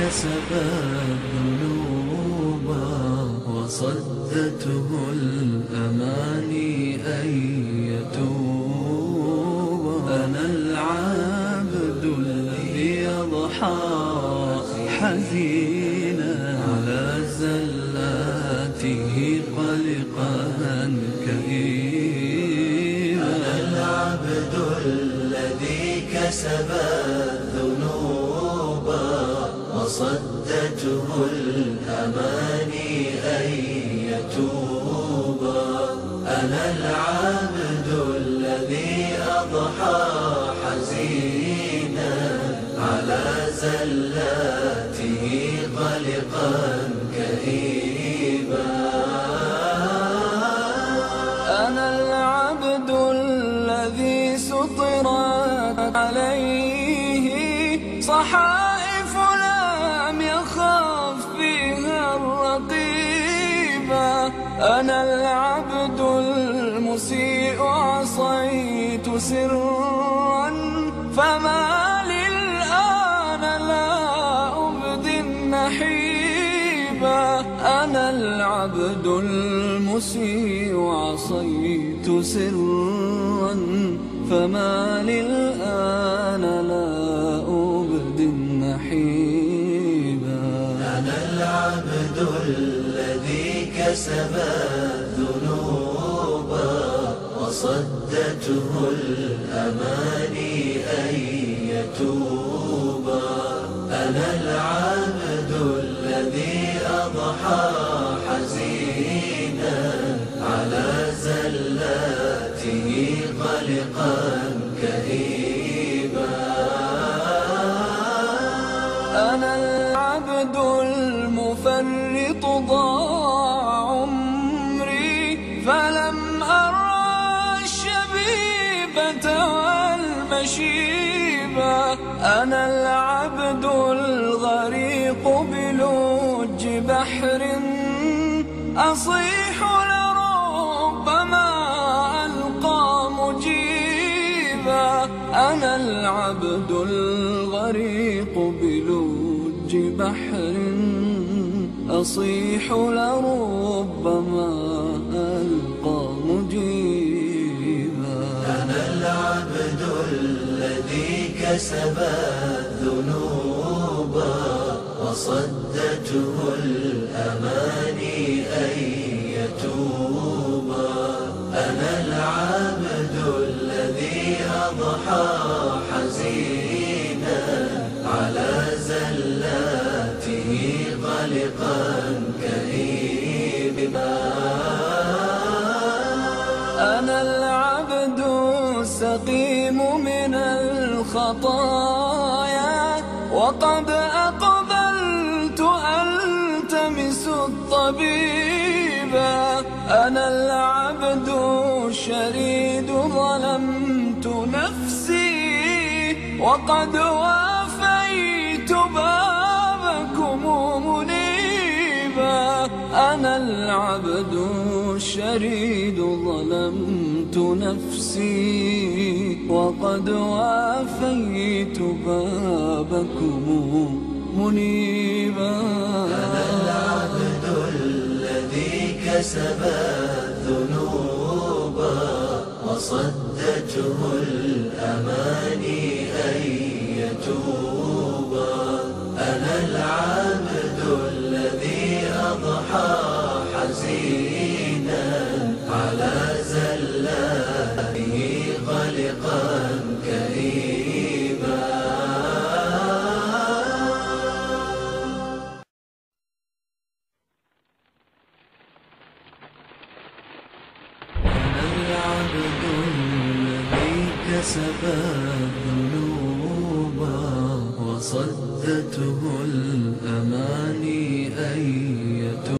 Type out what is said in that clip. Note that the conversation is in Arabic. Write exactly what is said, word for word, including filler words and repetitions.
كسب الذنوب وصدته الأماني أن يتوب. أنا العبد الذي يضحى حزينا على زلاته قلقا كئيبا. أنا العبد الذي كسب الذنوب وصدته الأماني أن يتوب. أنا العبد الذي أضحى حزينا على زلاته قلقا كئيبا. أنا العبد الذي سطرت عليه صحائف لم يخف فيها الرقيبا. أنا العبد المسيء عصيت سرا فما للآن لا أبدي النحيبا. أنا العبد المسيء عصيت سرا فما للآن لا أبدي النحيبا. أنا العبد الذي كسب الذنوب وصدته الأماني أن يتوب. أنا العبد الذي أضحى حزينا على زلاته قلقا كئيبا. أنا العبد المفرط ضاع عمري فلم أرى الشبيبة والمشيبة. أنا العبد الغريق بلوج بحر أصيح لربما ألقى مجيبا. أنا العبد الغريق بلوج بحر أصيح لربما ألقى مجيبا. أنا العبد الذي كسب الذنوب وصدته الأماني أن يتوب. أنا العبد الذي أضحى حزينا على زلاته قلقا كئيبا. أنا العبد السقيم من الخطايا وقد أقبلت ألتمس الطبيبا. أنا العبد الشريد ظلمت نفسي وقد وافيت بابكم منيبا. أنا العبد الشريد ظلمت نفسي وقد وافيت بابكم منيبا. أنا العبد الذي كسب الذنوب وصدته الأماني أن يتوب. أنا العبد الذي أضحى حزينا على زلاته قلقا كئيبا. أنا العبد الذي كسب الذنوب وصدته الأماني أن يتوب.